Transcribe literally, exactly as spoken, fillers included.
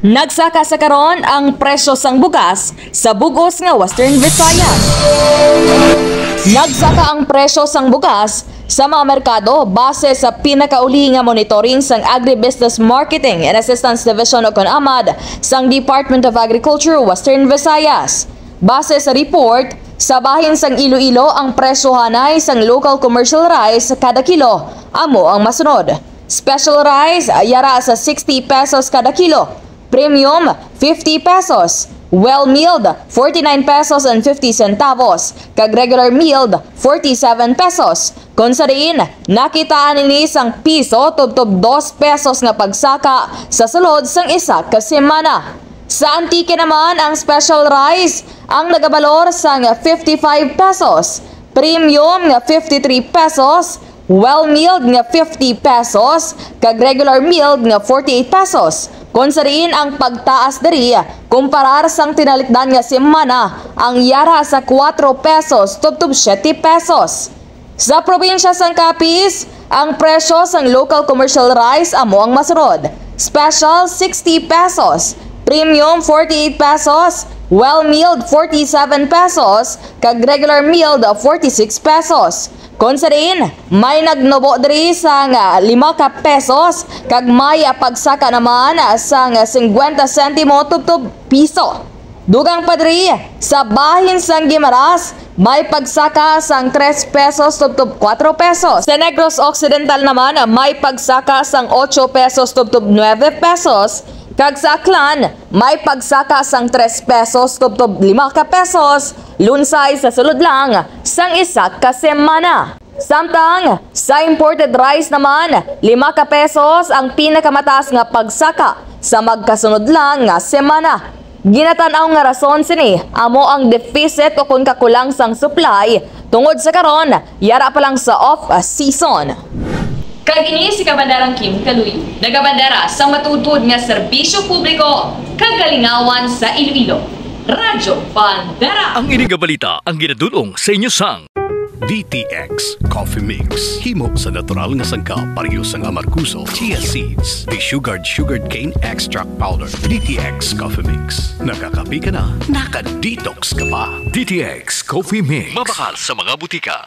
Nagsaka sa karon ang presyo sang bugas sa Bugas nga Western Visayas. Nagsaka ang presyo sang bugas sa mga merkado base sa pinakauli nga monitoring sang Agribusiness Marketing and Assistance Division o CONAMAD sang Department of Agriculture Western Visayas. Base sa report, sa bahin sang Iloilo ang presyo hanay sang local commercial rice kada kilo amo ang masunod. Special rice yara sa sixty pesos kada kilo. Premium, fifty pesos. Well-milled, forty-nine pesos and fifty centavos. Kag regular milled, forty-seven pesos. Kung sa diin, nakitaan ini sang piso tubtob dos pesos nga pagsaka sa sulod sang isa ka semana. Sa Antique naman, ang special rice ang nagabalor sang fifty-five pesos. Premium nga fifty-three pesos. Well-milled nga fifty pesos. Kag regular milled nga forty-eight pesos. Kung sa diin ang pagtaas diri, kumparar sang tinalikdan nga semana, ang yara sa four pesos tubtob seven pesos. Sa probinsya sang Capiz, ang presyo sang local commercial rice amo ang masunod. Special sixty pesos, premium forty-eight pesos, well-milled forty-seven pesos, kag regular milled forty-six pesos. Kung sa diin, may nagnubo diri sa nga lima ka pesos, kag may pagsaka naman sa nga fifty sentimo tubtob piso. Dugang pa diri, sa bahin sang Gimaras, may pagsaka sang three pesos tubtob four pesos. Sa Negros Occidental naman, may pagsaka sang eight pesos tubtob nine pesos. Kag sa Aklan, may pagsaka sang three pesos tubtob five ka pesos. Lunsay sa sulod lang sang isa ka semana. Samtang sa imported rice naman, five ka pesos ang pinakamataas nga pagsaka sa magkasunod lang nga semana. Ginatanaw nga rason sini amo ang deficit o kung kakulang sang supply tungod sa karon yara pa lang sa off-season. Kag ini si Kabandarang Kim Kaluy, nagabandera sa matutod nga serbisyo publiko kag kalingawan sa Iloilo. Radyo Bandera. Ang iniga balita ang ginadulong sa inyo sang D T X Coffee Mix. Himo sa natural nga sangka pareho sang amarkuso, chia seeds, de-sugared sugared cane extract powder. D T X Coffee Mix. Nakakapi ka na, naka-detox ka pa. D T X Coffee Mix. Mabakal sa mga butika.